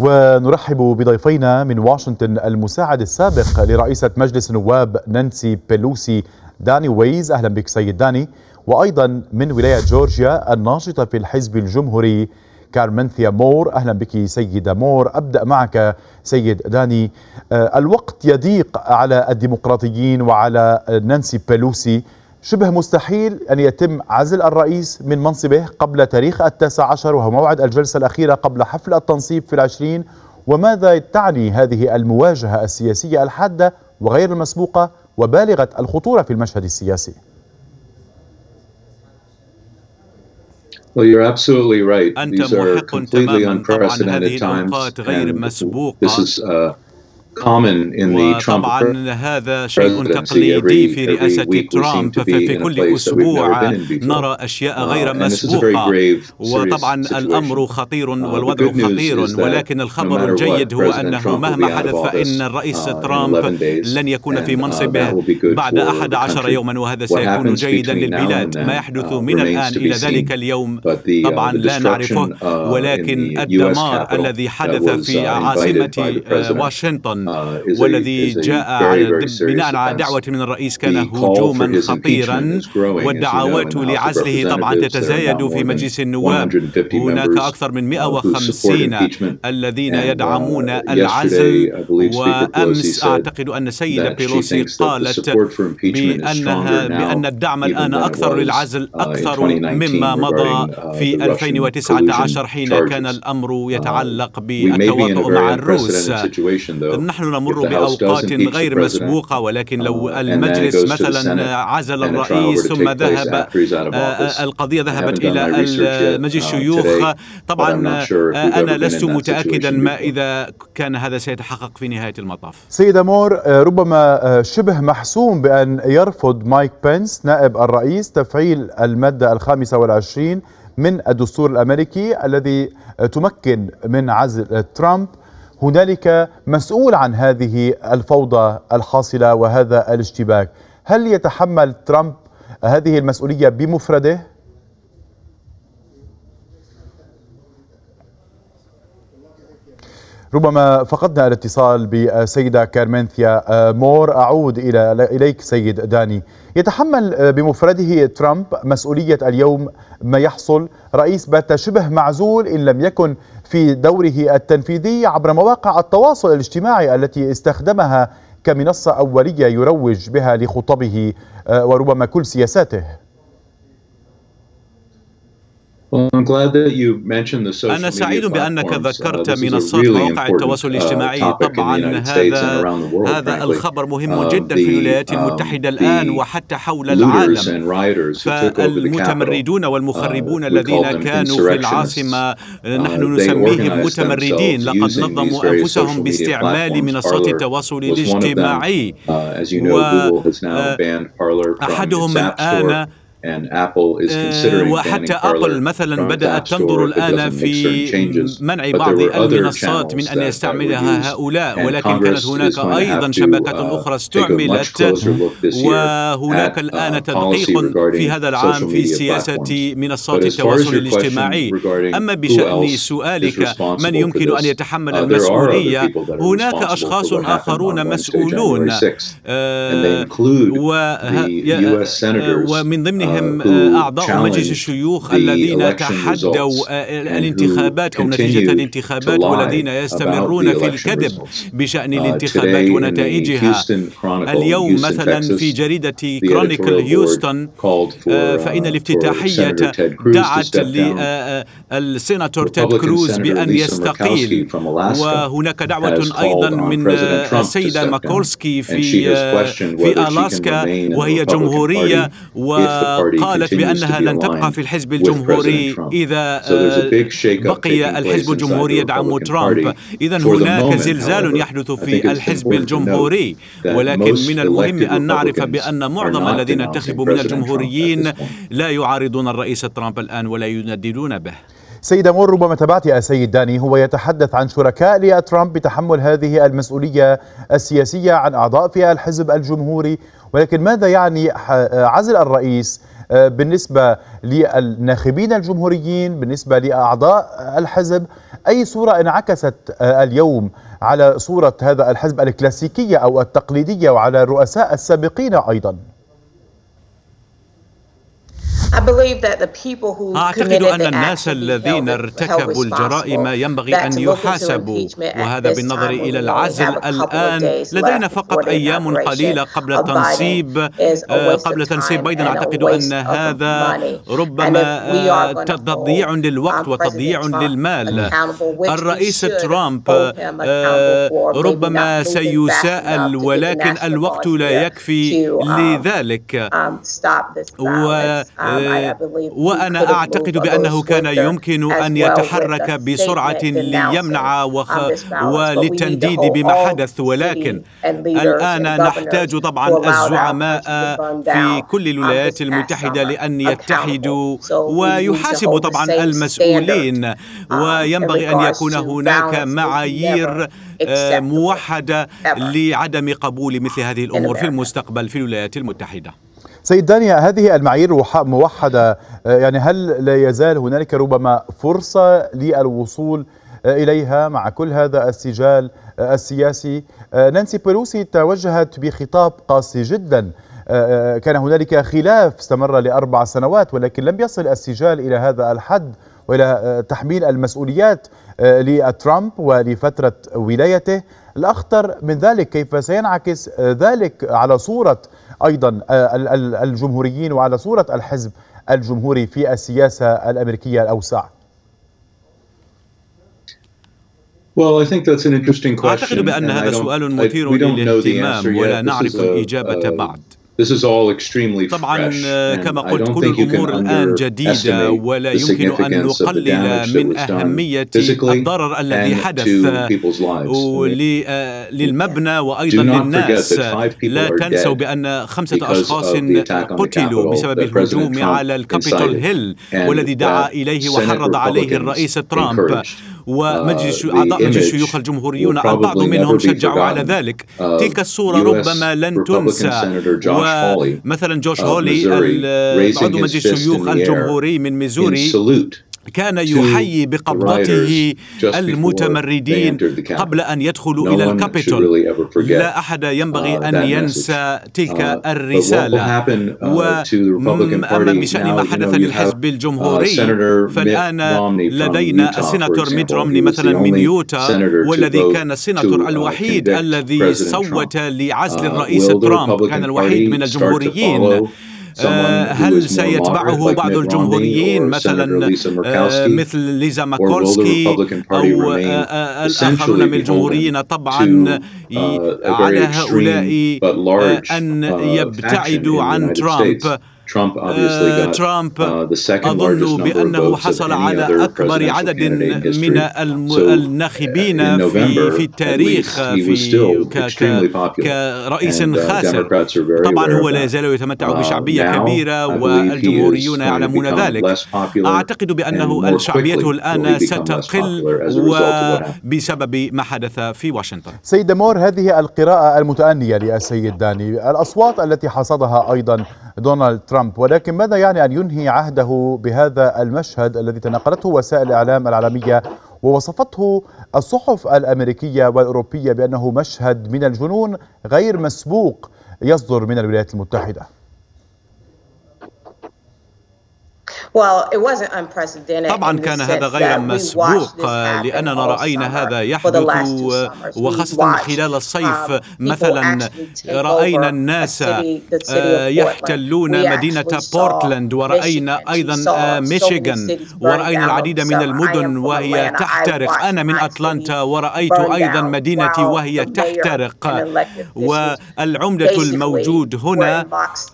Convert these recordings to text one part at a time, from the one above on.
ونرحب بضيفينا من واشنطن المساعد السابق لرئيسة مجلس النواب نانسي بيلوسي داني ويز. أهلا بك سيد داني. وأيضا من ولاية جورجيا الناشطة في الحزب الجمهوري كارمنثيا مور. أهلا بك سيدة مور. أبدأ معك سيد داني. الوقت يضيق على الديمقراطيين وعلى نانسي بيلوسي. شبه مستحيل أن يتم عزل الرئيس من منصبه قبل تاريخ 19 وهو موعد الجلسة الأخيرة قبل حفل التنصيب في 20. وماذا تعني هذه المواجهة السياسية الحادة وغير المسبوقة وبالغة الخطورة في المشهد السياسي؟ أنت محق تماما. طبعا هذه الأوقات غير مسبوقة، وطبعا هذا شيء تقليدي في رئاسة ترامب، ففي كل أسبوع نرى أشياء غير مسبوقة، وطبعا الأمر خطير والوضع خطير. ولكن الخبر الجيد هو أنه مهما حدث فإن الرئيس ترامب لن يكون في منصبه بعد 11 يوما، وهذا سيكون جيدا للبلاد. ما يحدث من الآن إلى ذلك اليوم طبعا لا نعرفه، ولكن الدمار الذي حدث في عاصمة واشنطن والذي جاء بناء على دعوة من الرئيس كان هجوما خطيرا، والدعوات لعزله طبعا تتزايد في مجلس النواب. هناك أكثر من 150 الذين يدعمون العزل، وأمس أعتقد أن السيدة بيلوسي قالت بأن الدعم الآن أكثر للعزل أكثر مما مضى في 2019 حين كان الأمر يتعلق بالتواطؤ مع الروس. نحن نمر بأوقات غير مسبوقة، ولكن لو المجلس مثلا عزل الرئيس ثم ذهب القضية ذهبت إلى مجلس الشيوخ، طبعا أنا لست متأكدا ما إذا كان هذا سيتحقق في نهاية المطاف. سيدة مور، ربما شبه محسوم بأن يرفض مايك بنس نائب الرئيس تفعيل المادة 25 من الدستور الأمريكي الذي تمكن من عزل ترامب. هنالك مسؤول عن هذه الفوضى الحاصلة وهذا الاشتباك. هل يتحمل ترامب هذه المسؤولية بمفرده؟ ربما فقدنا الاتصال بالسيدة كارمنثيا مور. أعود إليك سيد داني. يتحمل بمفرده ترامب مسؤولية اليوم ما يحصل؟ رئيس بات شبه معزول إن لم يكن في دوره التنفيذي عبر مواقع التواصل الاجتماعي التي استخدمها كمنصة أولية يروج بها لخطبه وربما كل سياساته. أنا سعيد بأنك ذكرت منصات مواقع التواصل الاجتماعي. طبعا هذا الخبر مهم جدا في الولايات المتحدة الآن وحتى حول العالم. فالمتمردون والمخربون الذين كانوا في العاصمة نحن نسميهم متمردين، لقد نظموا أنفسهم باستعمال منصات التواصل الاجتماعي، وأحدهم الآن وحتى أبل مثلا بدأت تنظر الآن في منع بعض المنصات من أن يستعملها هؤلاء، ولكن كانت هناك أيضا شبكات أخرى استعملت، وهناك الآن تدقيق في هذا العام في سياسة منصات التواصل الاجتماعي. أما بشأن سؤالك من يمكن أن يتحمل المسؤولية، هناك أشخاص آخرون مسؤولون، ومن ضمنهم أعضاء مجلس الشيوخ الذين تحدوا الانتخابات أو نتيجة الانتخابات والذين يستمرون في الكذب بشأن الانتخابات ونتائجها. اليوم مثلا في جريدة كرونيكل هيوستن فإن الافتتاحية دعت للسيناتور تيد كروز بأن يستقيل، وهناك دعوة أيضا من السيدة ماكورسكي في ألاسكا وهي جمهورية، وقالت بأنها لن تبقى في الحزب الجمهوري إذا بقي الحزب الجمهوري يدعم ترامب. إذن هناك زلزال يحدث في الحزب الجمهوري، ولكن من المهم أن نعرف بأن معظم الذين انتخبوا من الجمهوريين لا يعارضون الرئيس ترامب الآن ولا ينددون به. سيدة مور، ربما تابعت السيد داني، هو يتحدث عن شركاء لترامب بتحمل هذه المسؤولية السياسية عن أعضاء في الحزب الجمهوري، ولكن ماذا يعني عزل الرئيس بالنسبة للناخبين الجمهوريين، بالنسبة لأعضاء الحزب؟ أي صورة انعكست اليوم على صورة هذا الحزب الكلاسيكية أو التقليدية وعلى الرؤساء السابقين أيضا؟ أعتقد أن الناس الذين ارتكبوا الجرائم ينبغي أن يحاسبوا، وهذا بالنظر إلى العزل. الآن لدينا فقط أيام قليلة قبل تنصيب بايدن. أعتقد أن هذا ربما تضييع للوقت وتضييع للمال. الرئيس ترامب ربما سيساءل، ولكن الوقت لا يكفي لذلك. وأنا أعتقد بأنه كان يمكن أن يتحرك بسرعة ليمنع وللتنديد بما حدث، ولكن الآن نحتاج طبعا الزعماء في كل الولايات المتحدة لأن يتحدوا ويحاسبوا طبعا المسؤولين، وينبغي أن يكون هناك معايير موحدة لعدم قبول مثل هذه الأمور في المستقبل في الولايات المتحدة. سيد داني، هذه المعايير موحدة، يعني هل لا يزال هنالك ربما فرصة للوصول إليها مع كل هذا السجال السياسي؟ نانسي بيلوسي توجهت بخطاب قاسي جدا، كان هنالك خلاف استمر ل4 سنوات، ولكن لم يصل السجال إلى هذا الحد وإلى تحميل المسؤوليات لترامب ولفترة ولايته. الأخطر من ذلك كيف سينعكس ذلك على صورة أيضا الجمهوريين وعلى صورة الحزب الجمهوري في السياسة الأمريكية الأوسع؟ أعتقد بأن هذا سؤال مثير للاهتمام ولا نعرف الإجابة بعد. طبعا كما قلت كل الأمور الآن جديدة، ولا يمكن أن نقلل من أهمية الضرر الذي حدث للمبنى وأيضا للناس. لا تنسوا بأن 5 أشخاص قتلوا بسبب الهجوم على الكابيتول هيل، والذي دعا إليه وحرض عليه الرئيس ترامب. وأعضاء مجلس الشيوخ الجمهوريون البعض منهم شجعوا على ذلك. تلك الصورة ربما لن تنسى. ومثلا جوش هولي عضو مجلس الشيوخ الجمهوري من ميزوري كان يحيي بقبضته المتمردين قبل أن يدخلوا إلى الكابيتول. لا أحد ينبغي أن ينسى تلك الرسالة. وأما بشأن ما حدث للحزب الجمهوري، فالآن لدينا السيناتور ميت رومني مثلا من يوتا، والذي كان السيناتور الوحيد الذي صوت لعزل الرئيس ترامب، كان الوحيد من الجمهوريين. هل سيتبعه بعض الجمهوريين مثلا مثل ليزا ماكولسكي أو الآخرون من الجمهوريين؟ طبعا على هؤلاء أن يبتعدوا عن ترامب. ترامب أظن بأنه حصل على أكبر عدد من الناخبين في التاريخ كرئيس خاسر. طبعا هو لا يزال يتمتع بشعبية كبيرة والجمهوريون يعلمون ذلك. أعتقد بأنه شعبيته الآن ستقل وبسبب ما حدث في واشنطن. سيد مور، هذه القراءة المتأنية للسيد داني، الأصوات التي حصدها أيضا دونالد ترامب، ولكن ماذا يعني أن ينهي عهده بهذا المشهد الذي تناقلته وسائل الإعلام العالمية ووصفته الصحف الأمريكية والأوروبية بأنه مشهد من الجنون غير مسبوق يصدر من الولايات المتحدة؟ طبعا كان هذا غير مسبوق، لأننا رأينا هذا يحدث وخاصة خلال الصيف. مثلا رأينا الناس يحتلون مدينة بورتلاند، ورأينا أيضا ميشيغان، ورأينا العديد من المدن وهي تحترق. أنا من أتلانتا ورأيت أيضا مدينتي وهي تحترق. والعمدة الموجود هنا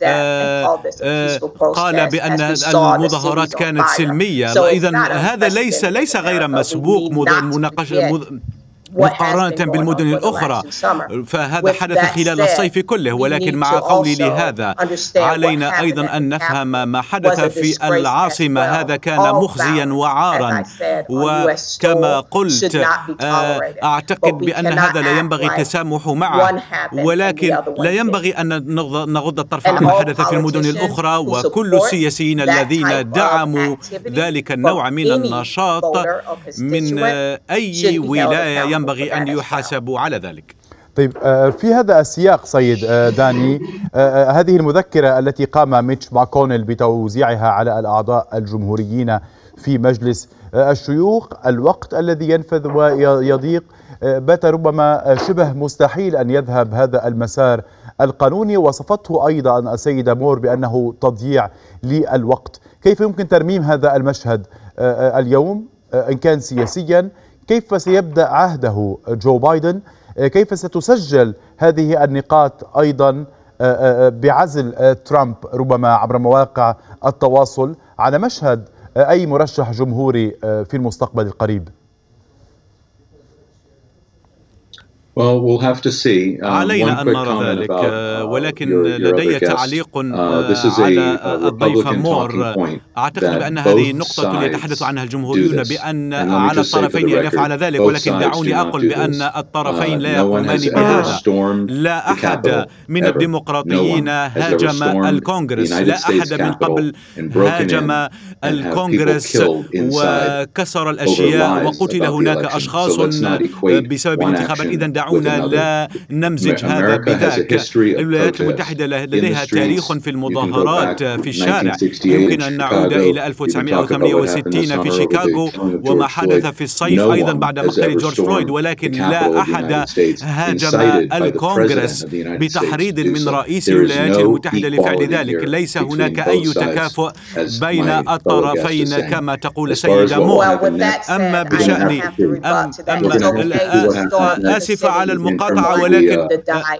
قال بأن المظاهرات كانت سلمية. إذن هذا ليس غير مسبوق. مقارنة بالمدن الأخرى، فهذا حدث خلال الصيف كله. ولكن مع قولي لهذا علينا أيضا أن نفهم ما حدث في العاصمة، هذا كان مخزيا وعارا. وكما قلت أعتقد بأن هذا لا ينبغي التسامح معه، ولكن لا ينبغي أن نغض الطرف عما حدث في المدن الأخرى. وكل السياسيين الذين دعموا ذلك النوع من النشاط من أي ولاية ينبغي أن يحاسبوا على ذلك. طيب، في هذا السياق سيد داني، هذه المذكرة التي قام ميتش ماكونيل بتوزيعها على الأعضاء الجمهوريين في مجلس الشيوخ، الوقت الذي ينفذ ويضيق، بات ربما شبه مستحيل أن يذهب هذا المسار القانوني. وصفته أيضا السيدة مور بأنه تضييع للوقت. كيف يمكن ترميم هذا المشهد اليوم إن كان سياسيا؟ كيف سيبدأ عهده جو بايدن؟ كيف ستسجل هذه النقاط أيضا بعزل ترامب ربما عبر مواقع التواصل على مشهد أي مرشح جمهوري في المستقبل القريب؟ علينا أن نرى ذلك. ولكن لدي تعليق على الضيفة مور. أعتقد بأن هذه النقطة يتحدث عنها الجمهوريون بأن على الطرفين أن يفعل ذلك، ولكن دعوني أقل بأن الطرفين لا يقومان بهذا. لا أحد من الديمقراطيين هاجم الكونغرس، لا أحد من قبل هاجم الكونغرس وكسر الأشياء وقتل هناك أشخاص بسبب الانتخابات. إذن دعونا لا نمزج هذا بذاك. الولايات المتحدة لديها تاريخ في المظاهرات في الشارع. يمكن أن نعود إلى 1968 في شيكاغو وما حدث في الصيف أيضا بعد مقتل جورج فلويد، ولكن لا أحد هاجم الكونغرس بتحريض من رئيس الولايات المتحدة لفعل ذلك. ليس هناك أي تكافؤ بين الطرفين كما تقول السيدة مور. أما بشأن آسفة على المقاطعة، ولكن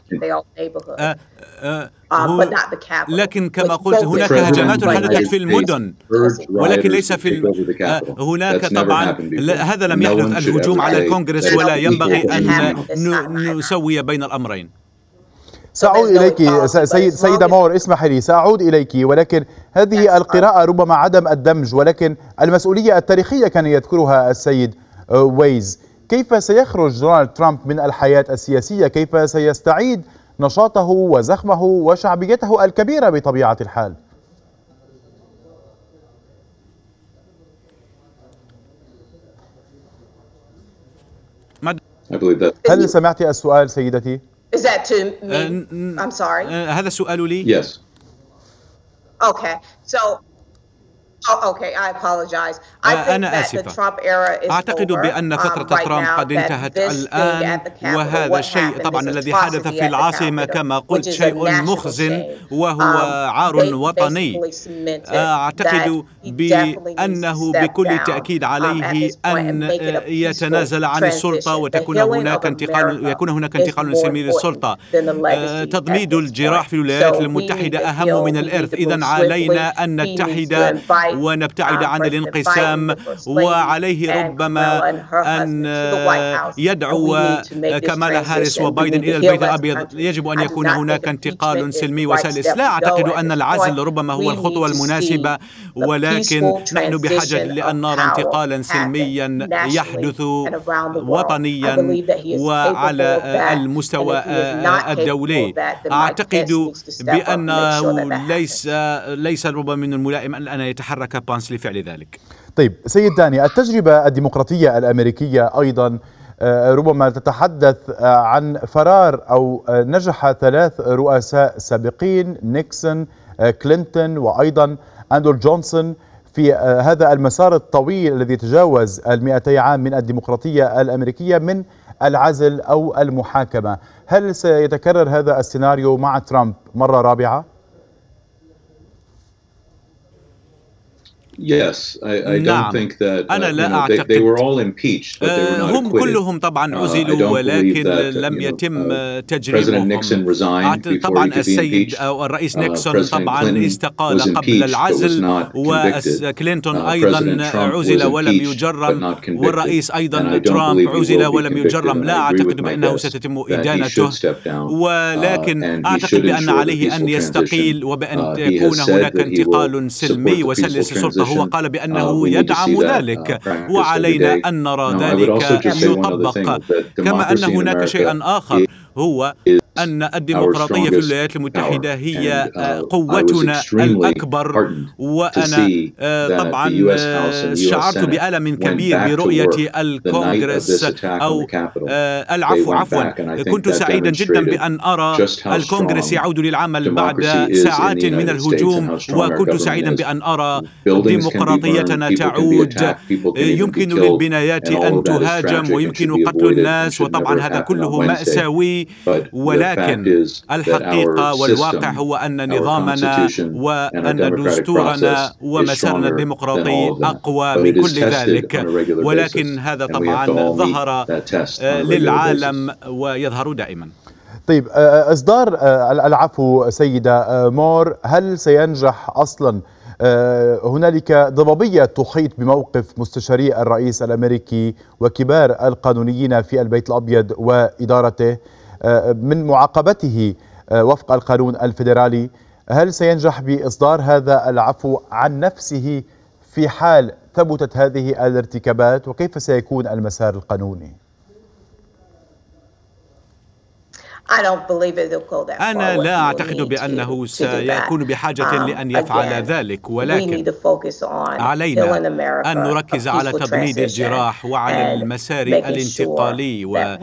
لكن كما قلت هناك هجمات حدثت في المدن، ولكن ليس في هناك طبعا هذا لم يحدث الهجوم على الكونغرس، ولا ينبغي أن نسوي بين الأمرين. سأعود إليك سيدة مور، اسمح لي، سأعود إليك، ولكن هذه القراءة ربما عدم الدمج، ولكن المسؤولية التاريخية كان يذكرها السيد ويز. كيف سيخرج دونالد ترامب من الحياة السياسية؟ كيف سيستعيد نشاطه وزخمه وشعبيته الكبيرة بطبيعة الحال؟ هل سمعت السؤال سيدتي؟ هذا السؤال لي؟ Yes. Okay. أنا آسفة. أعتقد بأن فترة ترامب قد انتهت الآن، وهذا الشيء طبعا الذي حدث في العاصمة كما قلت شيء مخزن وهو عار وطني. أعتقد بأنه بكل تأكيد عليه أن يتنازل عن السلطة ويكون هناك انتقال سلمي للسلطة. تضميد الجراح في الولايات المتحدة أهم من الإرث. إذن علينا أن نتحد ونبتعد عن الانقسام، وعليه ربما أن يدعو كمالا هاريس وبايدن إلى البيت الأبيض. يجب أن يكون هناك انتقال سلمي وسلس. لا أعتقد أن العزل ربما هو الخطوة المناسبة، ولكن نحن بحاجة لأن نرى انتقالا سلميا يحدث وطنيا وعلى المستوى الدولي. أعتقد بأنه ليس ربما من الملائم أن يتحرك بانس لفعل ذلك. طيب سيد داني، التجربة الديمقراطية الأمريكية أيضا ربما تتحدث عن فرار أو نجح 3 رؤساء سابقين، نيكسون، كلينتون، وأيضا أندرو جونسون، في هذا المسار الطويل الذي تجاوز 200 عام من الديمقراطية الأمريكية من العزل أو المحاكمة. هل سيتكرر هذا السيناريو مع ترامب مرة رابعة؟ نعم، أنا لا أعتقد. هم كلهم طبعا عزلوا ولكن لم يتم تجريمهم. طبعا السيد أو الرئيس نيكسون طبعا استقال قبل العزل، وكلينتون أيضا عزل ولم يجرم، والرئيس أيضا ترامب عزل ولم يجرم. لا أعتقد بأنه ستتم إدانته، ولكن أعتقد بأن عليه أن يستقيل وبأن يكون هناك انتقال سلمي وسلس السلطة. هو قال بأنه يدعم ذلك، وعلينا أن نرى ذلك يطبق. كما أن هناك شيئا آخر، هو أن الديمقراطية في الولايات المتحدة هي قوتنا الأكبر. وأنا طبعا شعرت بألم كبير برؤية الكونغرس أو عفوا كنت سعيدا جدا بأن أرى الكونغرس يعود للعمل بعد ساعات من الهجوم، وكنت سعيدا بأن أرى ديمقراطيتنا تعود. يمكن للبنايات أن تهاجم ويمكن قتل الناس، وطبعا هذا كله مأساوي، ولكن الحقيقة والواقع هو أن نظامنا وأن دستورنا ومسارنا الديمقراطي أقوى من كل ذلك. ولكن هذا طبعا ظهر للعالم ويظهر دائما. طيب، إصدار العفو سيدة مور، هل سينجح أصلا؟ هنالك ضبابية تحيط بموقف مستشاري الرئيس الأمريكي وكبار القانونيين في البيت الأبيض وإدارته من معاقبته وفق القانون الفيدرالي. هل سينجح بإصدار هذا العفو عن نفسه في حال ثبتت هذه الارتكابات، وكيف سيكون المسار القانوني؟ أنا لا أعتقد بأنه سيكون بحاجة لأن يفعل ذلك، ولكن علينا أن نركز على تضميد الجراح وعلى المسار الانتقالي،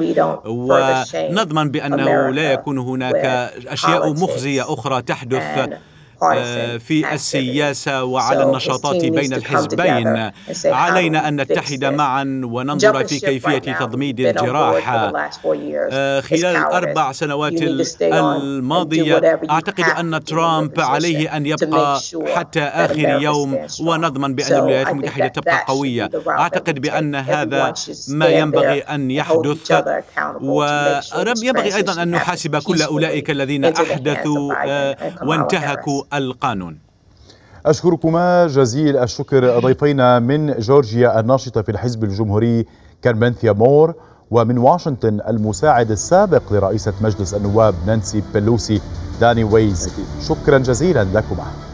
ونضمن بأنه لا يكون هناك أشياء مخزية أخرى تحدث في السياسة وعلى النشاطات بين الحزبين. علينا أن نتحد معا وننظر في كيفية تضميد الجراح. خلال ال4 سنوات الماضية أعتقد أن ترامب عليه أن يبقى حتى آخر يوم، ونضمن بأن الولايات المتحدة تبقى قوية. أعتقد بأن هذا ما ينبغي أن يحدث، وينبغي أيضا أن نحاسب كل أولئك الذين أحدثوا وانتهكوا القانون. أشكركما جزيل الشكر ضيفينا من جورجيا الناشطة في الحزب الجمهوري كارمنثيا مور، ومن واشنطن المساعد السابق لرئيسة مجلس النواب نانسي بيلوسي داني ويز. شكرا جزيلا لكما.